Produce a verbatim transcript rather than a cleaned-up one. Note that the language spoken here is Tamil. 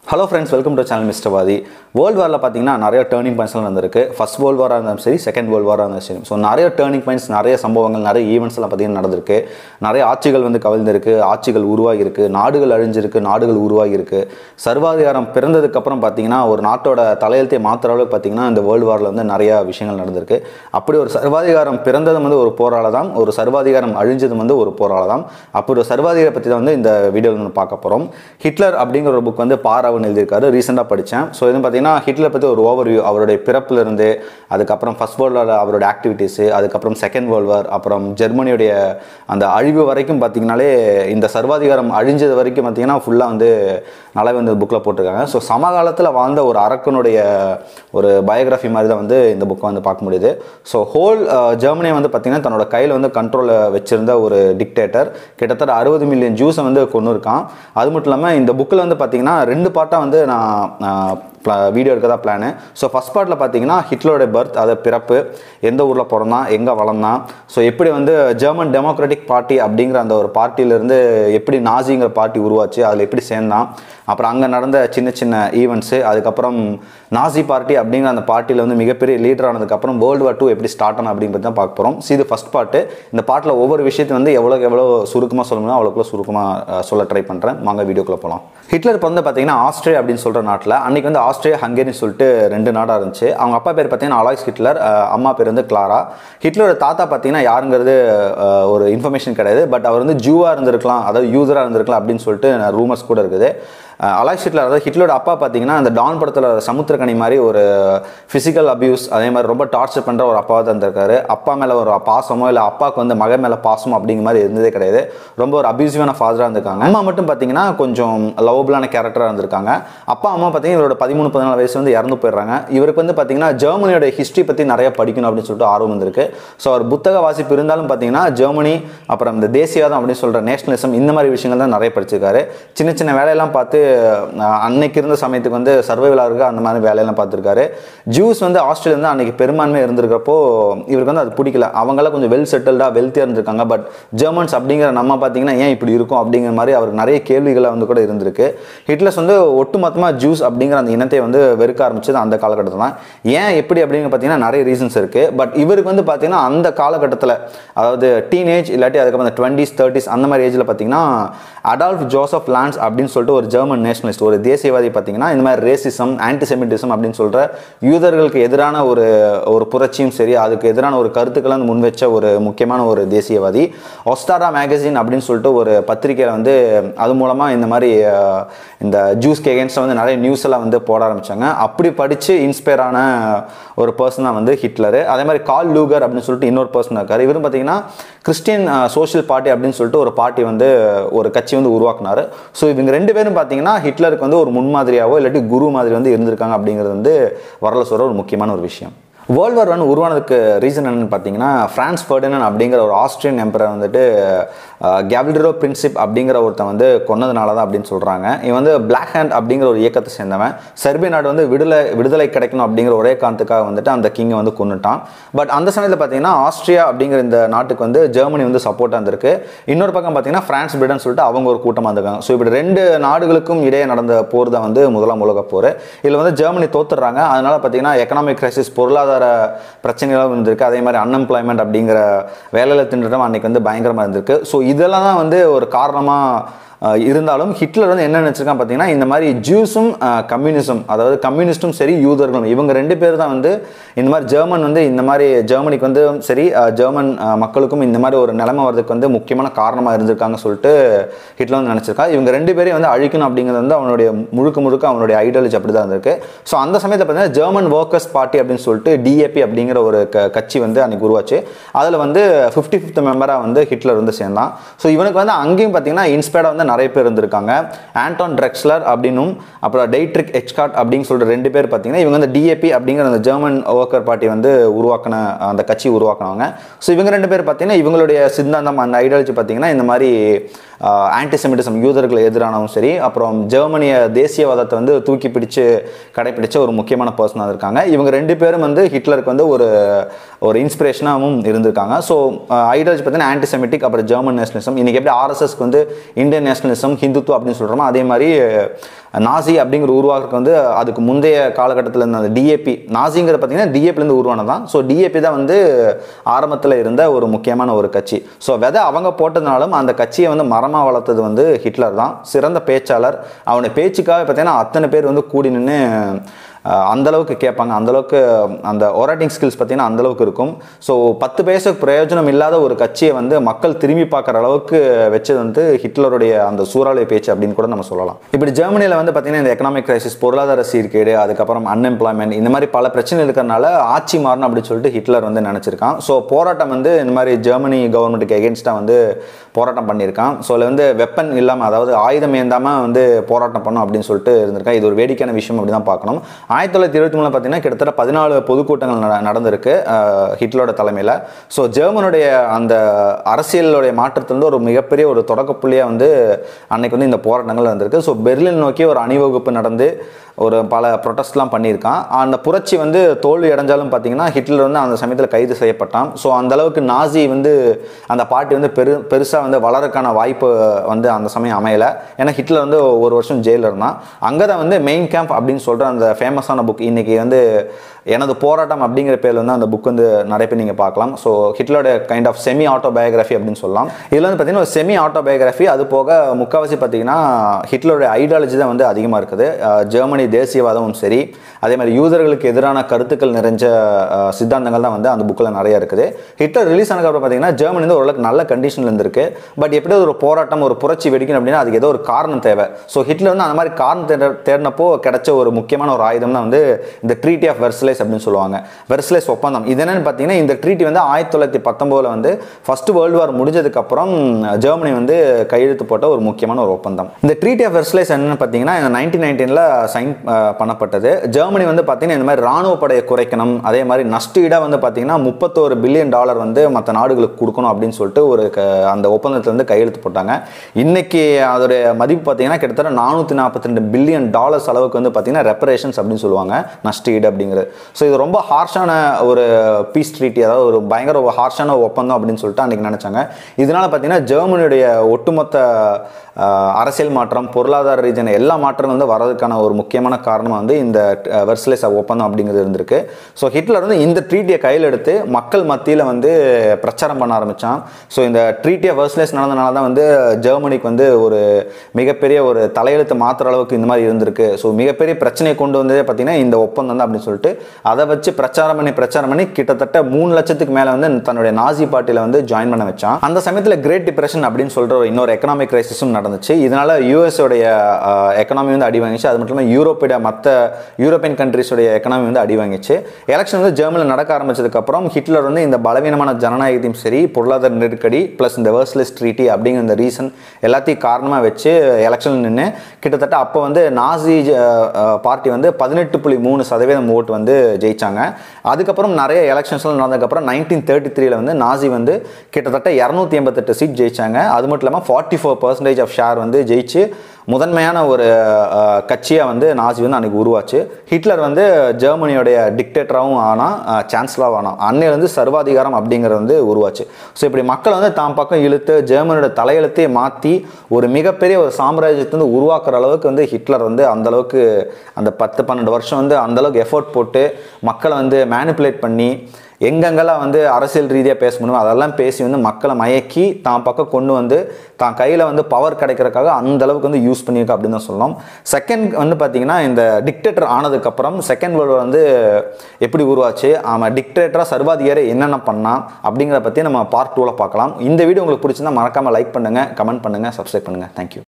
Hello friends, welcome to channel Mister Vadi. World War la pathina nariya turning points la nadandirukku. First World War irundhum seri, Second World War irundhum seri. So nariya turning points, nariya sambavangal, nariya events la pathina nadandirukku. Nariya ஆட்சிகள் வந்து கவிழ்ந்திருக்கு, ஆட்சிகள் உருவாகி இருக்கு, நாடுகள் அழிஞ்சிருக்கு, நாடுகள் உருவாகி இருக்கு. சர்வாதிகாரம் பிறந்ததுக்கு அப்புறம் பாத்தீங்கன்னா ஒரு நாட்டோட தலையெழுத்தை மாத்துற அளவுக்கு பாத்தீங்கன்னா இந்த வேர்ல்ட் வார்ல வந்து நிறைய விஷயங்கள் நடந்திருக்கு. அப்படி ஒரு சர்வாதிகாரம் பிறந்ததும் வந்து ஒரு போரால தான், ஒரு சர்வாதிகாரம் அழிஞ்சதும் வந்து ஒரு போரால தான். அப்படி ஒரு சர்வாதிகார பத்தி தான் வந்து இந்த வீடியோல வந்து பார்க்க போறோம். ஹிட்லர் அப்படிங்கிற ஒரு புக் வந்து பாராவ எழுதியிருக்காரு, ரீசெண்டாக படித்தேன். ஸோ இது பார்த்தீங்கன்னா ஹிட்லர் பற்றி ஒரு ஓவர்வியூ, அவருடைய பிறப்பிலிருந்து அதுக்கப்புறம் ஃபர்ஸ்ட் வேர்ல்டு வார் அவருடைய ஆக்டிவிட்டீஸு, அதுக்கப்புறம் செகண்ட் வேர்ல்டு வார், அப்புறம் ஜெர்மனியுடைய அந்த அழிவு வரைக்கும் பார்த்தீங்கன்னாலே இந்த சர்வாதிகாரம் அழிஞ்சது வரைக்கும் பார்த்தீங்கன்னா ஃபுல்லாக வந்து நல்லா வந்து புக்கில் போட்டிருக்காங்க. ஸோ சமகாலத்தில் வாழ்ந்த ஒரு அரக்கனுடைய ஒரு பயோகிராஃபி மாதிரி தான் வந்து இந்த புக்கை வந்து பார்க்க முடியுது. ஸோ ஹோல் ஜெர்மனியை வந்து பார்த்தீங்கன்னா தன்னோட கையில் வந்து கண்ட்ரோலில் வச்சிருந்த ஒரு டிக்டேட்டர், கிட்டத்தட்ட அறுபது மில்லியன் ஜூஸை வந்து கொண்டு இருக்கான். அது மட்டும் இல்லாமல் இந்த புக்கில் வந்து பார்த்தீங்கன்னா ரெண்டு பார்ட்டாக வந்து நான் வீடியோ எடுக்க தான் பிளானு. ஸோ ஃபஸ்ட் பார்ட்டில் பார்த்தீங்கன்னா ஹிட்லரோட பர்த், அதை பிறப்பு, எந்த ஊரில் பிறந்தான், எங்கே வளர்ந்தான், ஸோ எப்படி வந்து ஜெர்மன் டெமோக்ராட்டிக் பார்ட்டி அப்படிங்கிற அந்த ஒரு பார்ட்டியிலேருந்து எப்படி நாசிங்கிற பார்ட்டி உருவாச்சு, அதில் எப்படி சேர்ந்தான், அப்புறம் அங்கே நடந்த சின்ன சின்ன ஈவெண்ட்ஸு, அதுக்கப்புறம் நாசி பார்ட்டி அப்படிங்கிற அந்த பார்ட்டியில் வந்து மிகப்பெரிய லீடர் ஆனதுக்கப்புறம் வேர்ல்டு வார் டூ எப்படி ஸ்டார்ட் ஆன அப்படிங்கிறது தான் பார்க்க போகிறோம். ஸோ இது ஃபஸ்ட் பார்ட்டு. இந்த பார்ட்டில் ஒவ்வொரு விஷயத்தையும் வந்து எவ்வளோ எவ்வளோ சுருக்கமாக சொல்லணுமோ அவ்வளோக்குள்ள சுருக்கமாக சொல்ல ட்ரை பண்ணுறேன். வாங்க வீடியோக்குள்ளே போகலாம். ஹிட்லர் இப்போ வந்து பார்த்தீங்கன்னா ஆஸ்ட்ரியா அப்படின்னு சொல்கிற நாட்டில் அன்றைக்கி வந்து ஆஸ்ட்ரியா ஹங்கேரின்னு சொல்லிட்டு ரெண்டு நாடாக இருந்துச்சு. அவங்க அப்பா பேர் பார்த்தீங்கன்னா அலாய்ஸ் ஹிட்லர், அம்மா பேர் வந்து கிளாரா. ஹிட்லரோட தாத்தா பார்த்தீங்கன்னா யாருங்கிறது ஒரு இன்ஃபர்மேஷன் கிடையாது, பட் அவர் வந்து ஜூவாக இருந்திருக்கலாம், அதாவது யூதராக இருந்திருக்கலாம் அப்படின்னு சொல்லிட்டு ரூமர்ஸ் கூட இருக்குது. அலாய்ஸ் ஹிட்லர், அதாவது ஹிட்லரோட அப்பா பார்த்தீங்கன்னா அந்த டான் படத்தில் சமுத்திரக்கனி மாதிரி ஒரு ஃபிசிக்கல் அபியூஸ், அதே மாதிரி ரொம்ப டார்ச்சர் பண்ணுற ஒரு அப்பாவை தான் இருந்திருக்காரு. அப்பா மேலே ஒரு பாசமோ இல்லை அப்பாவுக்கு வந்து மகன் மேலே பாசமோ அப்படிங்கிற மாதிரி இருந்ததே கிடையாது. ரொம்ப ஒரு அபியூசிவான ஃபாதராக இருந்திருக்காங்க. அம்மா மட்டும் பார்த்தீங்கன்னா கொஞ்சம் லவபிளான கேரக்டராக இருந்திருக்காங்க. அப்பா அம்மா பார்த்தீங்கன்னா இவரோட பதிமூணு பதினாலு வயசு வந்து இறந்து போயிடுறாங்க. இவருக்கு வந்து பார்த்தீங்கன்னா ஜெர்மனியோட ஹிஸ்ட்ரி பற்றி நிறைய படிக்கணும் அப்படின்னு சொல்லிட்டு ஆர்வம் இருந்திருக்கு. ஸோ அவர் புத்தக வாசிப்பு இருந்தாலும் பார்த்தீங்கன்னா ஜெர்மனி, அப்புறம் இந்த தேசியவாதம் அப்படின்னு சொல்கிற நேஷனலிசம், இந்த மாதிரி விஷயங்கள் தான் நிறைய படிச்சிருக்காரு. சின்ன சின்ன வேலையெல்லாம் பார்த்து அன்னைக்கு இருந்த சமயத்துக்கு வந்து சர்வைவலாக இருக்க அந்த மாதிரி வேலையெல்லாம் பார்த்துருக்காரு. ஜூஸ் வந்து ஆஸ்திரேலியா வந்து அன்னைக்கு பெரும்பான்மை இருந்திருக்கிறப்போ இவருக்கு வந்து அது பிடிக்கல. அவங்களாம் கொஞ்சம் வெல் செட்டில்டாக வெல்த்தியாக இருந்திருக்காங்க. பட் ஜெர்மன்ஸ் அப்படிங்கிற நம்ம பார்த்தீங்கன்னா ஏன் இப்படி இருக்கும் அப்படிங்கிற மாதிரி அவருக்கு நிறைய கேள்விகளை வந்து கூட இருந்திருக்கு. ஹிட்லர்ஸ் வந்து ஒட்டுமொத்தமாக ஜூஸ் அப்படிங்கிற அந்த இனத்தை வந்து வெறுக்க ஆரம்பிச்சது அந்த காலகட்டத்தில் தான். ஏன் எப்படி அப்படிங்கிற பார்த்தீங்கன்னா நிறைய ரீசன்ஸ் இருக்குது. பட் இவருக்கு வந்து பார்த்தீங்கன்னா அந்த காலகட்டத்தில், அதாவது டீனேஜ் இல்லாட்டி அதுக்கப்புறம் அந்த டுவெண்ட்டிஸ் தேர்ட்டிஸ் அந்த மாதிரி ஏஜில் பார்த்தீங்கன்னா அடால்ஃப் ஜோசப் லான்ஸ் அப்படின்னு சொல்லிட்டு ஒரு ஜெர்மன் நேஷனலிஸ்ட், ஒரு தேசியவாதி பார்த்தீங்கன்னா இந்த மாதிரி ரேசிசம், ஆன்டிசெமிட்டிசம் அப்படின்னு சொல்கிற யூதர்களுக்கு எதிரான ஒரு ஒரு புரட்சியும் சரி, அதுக்கு எதிரான ஒரு கருத்துக்களை முன் வச்ச ஒரு முக்கியமான ஒரு தேசியவாதி. ஒஸ்டாரா மேகசின் அப்படின்னு சொல்லிட்டு ஒரு பத்திரிகையில் வந்து அது மூலமாக இந்த மாதிரி இந்த ஜூஸ்க்கு எகென்ஸ்டாக வந்து நிறைய நியூஸ் எல்லாம் வந்து போட ஆரம்பித்தாங்க. அப்படி படித்து இன்ஸ்பயர் ஆன ஒரு பர்சன் தான் வந்து ஹிட்லர். அதே மாதிரி கால் லூகர் அப்படின்னு சொல்லிட்டு இன்னொரு பர்சன் இருக்கார். இவரும் பார்த்தீங்கன்னா கிறிஸ்டியன் சோஷியல் பார்ட்டி அப்படின்னு சொல்லிட்டு ஒரு பார்ட்டி வந்து ஒரு கட்சி வந்து உருவாக்குனாரு. ஸோ இவங்க ரெண்டு பேரும் பார்த்தீங்கன்னா ஹிட்லருக்கு வந்து ஒரு முன்மாதிரியாவோ இல்லாட்டி குரு மாதிரி வந்து இருந்திருக்காங்க அப்படிங்கிறது வந்து வரலாறு சொல்கிற ஒரு முக்கியமான ஒரு விஷயம். வேர்ல்டு வார் ஒன் உருவானதுக்கு ரீசன் என்னன்னு பார்த்தீங்கன்னா ஃப்ரான்ஸ் ஃபெர்டினண்ட் அப்படிங்கிற ஒரு ஆஸ்ட்ரியன் எம்பரர் வந்துட்டு கேவ்ல்டரோ பிரின்சிப் அப்படிங்கிற ஒருத்தன் வந்து கொன்னதுனால தான் அப்படின்னு சொல்கிறாங்க. இவன் வந்து பிளாக் ஹேண்ட் அப்படிங்கிற ஒரு இயக்கத்தை சேர்ந்தவன். செர்பிய நாடு வந்து விடுதலை விடுதலை கிடைக்கணும் அப்படிங்கிற ஒரே காரணத்துக்காக வந்துட்டு அந்த கிங்கை வந்து கொன்னுட்டான். பட் அந்த சமயத்தில் பார்த்தீங்கன்னா ஆஸ்திரியா அப்படிங்கிற இந்த நாட்டுக்கு வந்து ஜெர்மனி வந்து சப்போர்ட்டாக இருந்திருக்கு. இன்னொரு பக்கம் பார்த்தீங்கன்னா ஃப்ரான்ஸ் பிரிட்டன் சொல்லிட்டு அவங்க ஒரு கூட்டமாக இருந்திருக்காங்க. ஸோ இப்படி ரெண்டு நாடுகளுக்கும் இடையே நடந்த போர் தான் வந்து முதலாம் உலக போர். இதில் வந்து ஜெர்மனி தோத்துடுறாங்க. அதனால பார்த்தீங்கன்னா எக்கனாமிக் கிரைசிஸ், பொருளாதார பிரச்சனைகளும் இருந்திருக்கு. அதே மாதிரி அன்எம்ப்ளாய்மெண்ட் அப்படிங்கிற வேலையில திண்டாட்டம் அன்னைக்கு வந்து பயங்கரமாக இருந்திருக்கு. ஸோ இதெல்லாம் தான் வந்து ஒரு காரணமாக இருந்தாலும் ஹிட்லர் வந்து என்ன நினச்சிருக்கான் பார்த்தீங்கன்னா இந்த மாதிரி ஜூஸும் கம்யூனிசம், அதாவது கம்யூனிஸ்ட்டும் சரி யூதர்களும், இவங்க ரெண்டு பேர் தான் வந்து இந்த மாதிரி ஜெர்மன் வந்து இந்த மாதிரி ஜெர்மனிக்கு வந்து சரி ஜெர்மன் மக்களுக்கும் இந்த மாதிரி ஒரு நிலைமை வரதுக்கு வந்து முக்கியமான காரணமாக இருந்திருக்காங்க சொல்லிட்டு ஹிட்லர் வந்து நினச்சிருக்கா. இவங்க ரெண்டு பேரையும் வந்து அழிக்கணும் அப்படிங்கிறது வந்து அவனுடைய முழுக்க முழுக்க அவனுடைய ஐடியாலஜி அப்படி தான் இருந்திருக்கு. ஸோ அந்த சமயத்தில் பார்த்தீங்கன்னா ஜெர்மன் ஒர்க்கர்ஸ் பார்ட்டி அப்படின்னு சொல்லிட்டு டிஏபி அப்படிங்கிற ஒரு க கட்சி வந்து அன்றைக்கி உருவாச்சு. அதில் வந்து ஃபிஃப்டி ஃபிஃப்த் மெம்பராக வந்து ஹிட்லர் வந்து சேர்ந்தான். ஸோ இவனுக்கு வந்து அங்கேயும் பார்த்தீங்கன்னா இன்ஸ்பயர்டாக வந்து நிறைய பேர் இருந்திருக்காங்க. ஆண்டோன் ட்ரெக்ஸ்லர் அப்படின்னும் அப்புறம் டெய்ட்ரிக் எச்கார்ட் அப்படின்னு சொல்லிட்டு ரெண்டு பேர் பார்த்தீங்கன்னா இவங்க வந்து டிஏபி அப்படிங்கிற அந்த ஜெர்மன் ஒர்க்கர் பார்ட்டி வந்து உருவாக்கின அந்த கட்சி உருவாக்குனவங்க. ஸோ இவங்க ரெண்டு பேர் பார்த்தீங்கன்னா இவங்களுடைய சித்தாந்தம், அந்த ஐடியாலஜி பார்த்தீங்கன்னா இந்த மாதிரி ஆன்டிசெமிட்டிசம், யூதர்களுக்கு எதிரானவும் சரி, அப்புறம் ஜெர்மனிய தேசியவாதத்தை வந்து தூக்கி பிடிச்சு கடைப்பிடிச்ச ஒரு முக்கியமான பர்சனாக இருக்காங்க. இவங்க ரெண்டு பேரும் வந்து ஹிட்லருக்கு வந்து ஒரு ஒரு இன்ஸ்பிரேஷனாகவும் இருந்திருக்காங்க. ஸோ ஐடியாலஜி பார்த்தீங்கன்னா ஆன்டிசெமிட்டிக், அப்புறம் ஜெர்மன் நேஷனலிசம். இன்றைக்கி எப்படி ஆர்எஸ்எஸ்க்கு வந்து இந்தியன் நேஷனலிசம், ஹிந்துத்துவம் அப்படின்னு சொல்கிறோமோ அதே மாதிரி நாசி அப்படிங்கிற உருவாக்குறதுக்கு வந்து அதுக்கு முந்தைய காலகட்டத்தில் இருந்த அந்த டிஏபி, நாசிங்கிறது பார்த்தீங்கன்னா டிஏபிலேருந்து உருவானதான். ஸோ டிஏபி தான் வந்து ஆரம்பத்தில் இருந்த ஒரு முக்கியமான ஒரு கட்சி. ஸோ விதை அவங்க போட்டதுனாலும் அந்த கட்சியை வந்து மரமாக வளர்த்தது வந்து ஹிட்லர் தான். சிறந்த பேச்சாளர். அவனுடைய பேச்சுக்காக பார்த்தீங்கன்னா அத்தனை பேர் வந்து கூடி நின்று அந்தளவுக்கு கேட்பாங்க. அந்தளவுக்கு அந்த ஒராட்டிங் ஸ்கில்ஸ் பார்த்தீங்கன்னா அந்தளவுக்கு இருக்கும். ஸோ பத்து பைசாக்கு பிரயோஜனம் இல்லாத ஒரு கட்சியை வந்து மக்கள் திரும்பி பார்க்குற அளவுக்கு வச்சது வந்து ஹிட்லருடைய அந்த சூறாவளி பேச்சு அப்படின்னு கூட நம்ம சொல்லலாம். இப்படி ஜெர்மனியில் வந்து பார்த்தீங்கன்னா இந்த எக்கனாமிக் கிரைசிஸ், பொருளாதார சீர்கேடு, அதுக்கப்புறம் அன்எம்ப்ளாய்மெண்ட், இந்த மாதிரி பல பிரச்சனை இருக்கிறனால ஆட்சி மாறணும் அப்படின்னு சொல்லிட்டு ஹிட்லர் வந்து நினச்சிருக்கான். ஸோ போராட்டம் வந்து இந்த மாதிரி ஜெர்மனி கவர்மெண்ட்டுக்கு எகென்ஸ்டாக வந்து போராட்டம் பண்ணியிருக்கான். ஸோ அதில் வந்து வெப்பன் இல்லாமல், அதாவது ஆயுதம் ஏந்தாமல் வந்து போராட்டம் பண்ணும் அப்படின்னு சொல்லிட்டு இருந்திருக்கான். இது ஒரு வேடிக்கையான விஷயம் அப்படி தான் பார்க்கணும். ஆயிரத்தி தொள்ளாயிரத்தி இருபத்தி மூணுல பார்த்தீங்கன்னா கிட்டத்தட்ட பதினாலு பொதுக்கூட்டங்கள் நடந்திருக்கு ஹிட்லரோட தலைமையில். ஸோ ஜெர்மனுடைய அந்த அரசியலுடைய மாற்றத்திலிருந்து ஒரு மிகப்பெரிய ஒரு தொடக்க புள்ளியாக வந்து அன்னைக்கு வந்து இந்த போராட்டங்கள் நடந்திருக்கு. ஸோ பெர்லின் நோக்கி ஒரு அணிவகுப்பு நடந்து ஒரு பல ப்ரொட்டஸ்ட்லாம் பண்ணியிருக்கான். அந்த புரட்சி வந்து தோல்வி அடைஞ்சாலும் பார்த்தீங்கன்னா ஹிட்லர் வந்து அந்த சமயத்தில் கைது செய்யப்பட்டான். ஸோ அந்த அளவுக்கு நாசி வந்து அந்த பார்ட்டி வந்து பெரு பெருசாக வந்து வளரக்கான வாய்ப்பு வந்து அந்த சமயம் அமையலை. ஏன்னா ஹிட்லர் வந்து ஒரு வருஷம் ஜெயிலில் இருந்தான். அங்கே தான் வந்து மெயின் கேம்ப் அப்படின்னு சொல்கிற அந்த ஃபேமஸான புக், இன்னைக்கு வந்து எனது போராட்டம் அப்படிங்கிற பேர் வந்து அந்த புக் வந்து நிறைய பேர் நீங்கள் பார்க்கலாம். ஸோ ஹிட்லரோட கைண்ட் ஆஃப் செமி ஆட்டோபயோகிராஃபி அப்படின்னு சொல்லலாம். இதில் வந்து பார்த்தீங்கன்னா ஒரு செமி ஆட்டோபயோகிராஃபி. அது போக முக்கால்வாசி பார்த்தீங்கன்னா ஹிட்லருடைய ஐடியாலஜி தான் வந்து அதிகமாக இருக்குது. ஜெர்மனி தேசியவாதமும் சரி, அதே மாதிரி யூதர்களுக்கு எதிரான கருத்துக்கள் நிறைஞ்ச சித்தாந்தங்கள் தான் வந்து அந்த புக்கில் நிறைய இருக்குது. ஹிட்லர் ரிலீஸ் ஆனதுக்கப்புறம் பார்த்தீங்கன்னா ஜெர்மனி வந்து ஓரளவுக்கு நல்ல கண்டிஷனில் இருந்திருக்கு. பட் எப்படி ஒரு போராட்டம், ஒரு புரட்சி வெடிக்கணும் அப்படின்னா அதுக்கு ஏதோ ஒரு காரணம் தேவை. ஸோ ஹிட்லர் வந்து அந்த மாதிரி காரணம் தேட தேடினப்போ கிடைச்ச ஒரு முக்கியமான ஒரு ஆயுதம் தான் வந்து இந்த ட்ரீட்டி ஆஃப் வெர்சலைஸ் அப்படின்னு சொல்லுவாங்க. வெர்சலைஸ் ஒப்பந்தம். இது என்னன்னு பார்த்தீங்கன்னா இந்த ட்ரீட்டி வந்து ஆயிரத்தி தொள்ளாயிரத்தி பத்தொன்பதுல வந்து ஃபர்ஸ்ட் வேர்ல்டு வார் முடிஞ்சதுக்கு அப்புறம் ஜெர்மனி வந்து கையெழுத்து போட்ட ஒரு முக்கியமான ஒரு ஒப்பந்தம். இந்த ட்ரீட்டி ஆஃப் வெர்சலைஸ் என்னன்னு பார்த்தீங்கன்னா நைன்டீன் நைன்டீன்ல சைன் பண்ணப்பட்டது. ஜெர்மனி வந்து பார்த்தீங்கன்னா இந்த மாதிரி ராணுவ படையை குறைக்கணும், அதே மாதிரி நஷ்டஈடாக வந்து பார்த்தீங்கன்னா முப்பத்தோரு பில்லியன் டாலர் வந்து மற்ற நாடுகளுக்கு கொடுக்கணும் அப்படின்னு சொல்லிட்டு ஒரு அந்த ஒப்பந்தத்தில் வந்து கையெழுத்து போட்டாங்க. இன்னைக்கு அதோடைய மதிப்பு பார்த்தீங்கன்னா கிட்டத்தட்ட நானூற்றி நாற்பத்தி ரெண்டு பில்லியன் டாலர்ஸ் அளவுக்கு வந்து பார்த்தீங்கன்னா ரெப்பரேஷன்ஸ் அப்படின்னு சொல்லுவாங்க, நஷ்டஈடு அப்படிங்கிறது. ஸோ இது ரொம்ப ஹார்ஷான ஒரு பீஸ் ட்ரீட்டி, அதாவது ஒரு பயங்கர ஹார்ஷான ஒப்பந்தம் அப்படின்னு சொல்லிட்டு அன்றைக்கி நினச்சாங்க. இதனால் பார்த்தீங்கன்னா ஜெர்மனியுடைய ஒட்டுமொத்த அரசியல் மாற்றம், பொருளாதார ரீதியான எல்லா மாற்றங்களும் வந்து வரதுக்கான ஒரு முக்கியமான காரணமாக வந்து இந்த வெர்சலைஸ் ஒப்பந்தம் அப்படிங்கிறது இருந்திருக்கு. ஸோ ஹிட்லர் வந்து இந்த ட்ரீட்டியை கையில் எடுத்து மக்கள் மத்தியில் வந்து பிரச்சாரம் பண்ண ஆரம்பித்தான். ஸோ இந்த ட்ரீட்டி ஆஃப் வெர்சலைஸ் நடந்தனால தான் வந்து ஜெர்மனிக்கு வந்து ஒரு மிகப்பெரிய ஒரு தலையெழுத்து மாற்றுற அளவுக்கு இந்த மாதிரி இருந்திருக்கு. ஸோ மிகப்பெரிய பிரச்சனையை கொண்டு வந்ததே பார்த்தீங்கன்னா இந்த ஒப்பந்தம் தான் அப்படின்னு சொல்லிட்டு அதை வச்சு பிரச்சாரம் பண்ணி பிரச்சாரம் பண்ணி கிட்டத்தட்ட மூணு லட்சத்துக்கு மேலே வந்து தன்னுடைய நாசி பார்ட்டியில் வந்து ஜாயின் பண்ண வச்சான். அந்த சமயத்தில் கிரேட் டிப்ரெஷன் அப்படின்னு சொல்கிற இன்னொரு எக்கனாமிக் கிரைசிஸும் நடந்துச்சு. இதனால யூஎஸ் உடைய எக்கனாமி வந்து அடி வாங்கிச்சு. அது மட்டும் இல்லாமல் யூரோப்பிய மற்ற யூரோப்பியன் கண்ட்ரிஸோடைய எக்கனாமி வந்து அடி வாங்கிச்சு. எலெக்ஷன் வந்து ஜெர்மனியில் நடக்க ஆரம்பிச்சதுக்கு அப்புறம் ஹிட்லர் வந்து இந்த பலவீனமான ஜனநாயகத்தையும் சரி, பொருளாதார நெருக்கடி பிளஸ் இந்த வெர்சலைஸ் ட்ரீட்டி அப்படிங்கிற இந்த ரீசன் எல்லாத்தையும் காரணமாக வச்சு எலெக்ஷன் நின்று கிட்டத்தட்ட அப்போ வந்து நாசி பார்ட்டி வந்து பதினெட்டு புள்ளி மூணு சதவீதம் ஓட்டு வந்து ஜெயிச்சாங்க. அதுக்கப்புறம் நிறைய எலெக்ஷன்ஸ்லாம் நடந்ததுக்கப்புறம் நைன்டீன் தேர்ட்டி த்ரீல வந்து நாசி வந்து கிட்டத்தட்ட இரநூத்தி எண்பத்தெட்டு சீட் ஜெயிச்சாங்க. அது மட்டும் இல்லாமல் forty four percentage of share வந்து ஜெயிச்சு முதன்மையான ஒரு கட்சியாக வந்து நாசி வந்து அன்றைக்கி உருவாச்சு. ஹிட்லர் வந்து ஜெர்மனியோடைய டிக்டேட்டராகவும் ஆனால் சான்சலராகவும் ஆனால் அன்னையில வந்து சர்வாதிகாரம் அப்படிங்கிறது வந்து உருவாச்சு. ஸோ இப்படி மக்கள் வந்து தாம் பக்கம் இழுத்து ஜெர்மனியோட தலையெழுத்தையே மாற்றி ஒரு மிகப்பெரிய ஒரு சாம்ராஜ்யத்தை வந்து உருவாக்குற அளவுக்கு வந்து ஹிட்லர் வந்து அந்தளவுக்கு அந்த பத்து பன்னெண்டு வருஷம் வந்து அந்தளவுக்கு எஃபோர்ட் போட்டு மக்களை வந்து மேனிப்புலேட் பண்ணி எங்கெங்கெல்லாம் வந்து அரசியல் ரீதியாக பேச முடியும் அதெல்லாம் பேசி வந்து மக்களை மயக்கி தான் பக்கம் கொண்டு வந்து தான் கையில் வந்து பவர் கிடைக்கிறதுக்காக அந்த அளவுக்கு வந்து யூஸ் பண்ணியிருக்கா அப்படின்னு தான் சொல்லணும். செகண்ட் வந்து பார்த்தீங்கன்னா இந்த டிக்டேட்டர் ஆனதுக்கப்புறம் செகண்ட் வேர்ல்டு வந்து எப்படி உருவாச்சு, ஆமாம் டிக்டேட்டராக சர்வாதிகாரி என்னென்ன பண்ணான் அப்படிங்கிறத பற்றி நம்ம பார்ட் டூவில் பார்க்கலாம். இந்த வீடியோ உங்களுக்கு பிடிச்சிருந்தா மறக்காமல் லைக் பண்ணுங்கள், கமெண்ட் பண்ணுங்கள், சப்ஸ்கிரைப் பண்ணுங்கள். தேங்க்யூ.